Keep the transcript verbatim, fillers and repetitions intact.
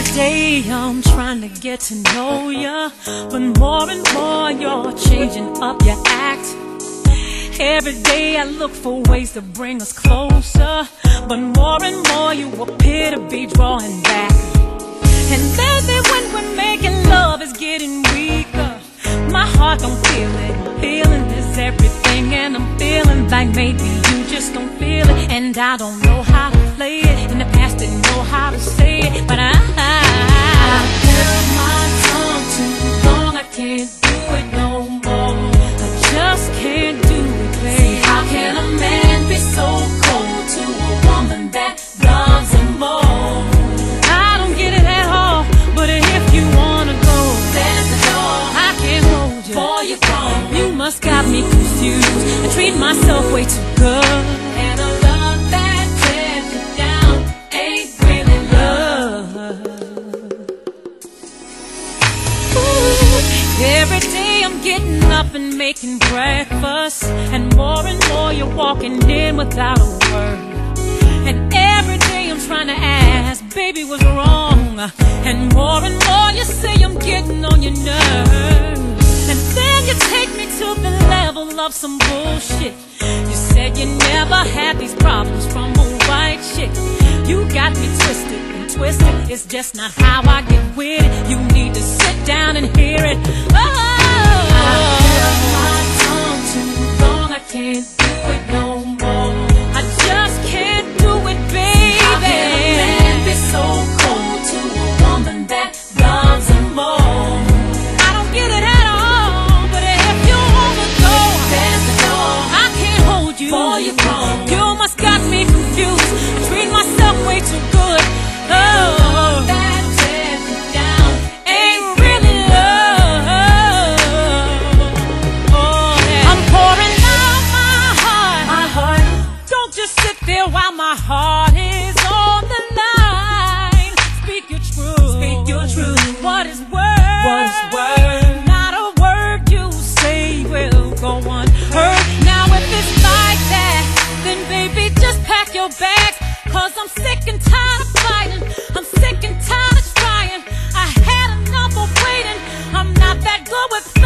day I'm trying to get to know ya, but more and more you're changing up your act. Every day I look for ways to bring us closer, but more and more you appear to be drawing back. And lately when we're making love is getting weaker, my heart don't feel it. Feeling is everything, and I'm feeling like maybe you just don't feel it. And I don't know how to play it. In the past didn't know how to say it, but I I've held my tongue too long. I can't do it no more. I just can't do it, baby. See, how can a man be so cold to a woman that loves him more? I don't get it at all, but if you wanna go, there's the door. I can't hold you, boy, you're gone. You must got me confused. I treat myself way too good, and a love that tears you down ain't really love. Ooh, every day I'm getting up and making breakfast, and more and more you're walking in without a word. And every day I'm trying to ask, baby, what's wrong? And more and more you say I'm getting on your nerves. And then you take me to the level of some bullshit. You said you never had these problems from a white chick. You got me twisted and twisted. It's just not how I get with it. You need to sit down and hear it. Oh, I've held my tongue too long. I can't do it no more. I just can't do it, baby. How can a man be so cold to a woman that loves him more? I don't get it at all, but if you wanna go, there's the door. I can't hold you, boy, you're gone. You must got me confused. I treat myself way too good. Oh, that tears you down ain't really love. Oh, yeah. I'm pouring out my heart, my heart. Don't just sit there while my heart is on the line. Speak your truth, speak your truth. What is word? What is word? Not a word you say will go unheard. Now if it's like that, then baby just pack your bags, cause I'm sick and tired of fighting. I'm sick and tired of trying. I had enough of waiting. I'm not that good with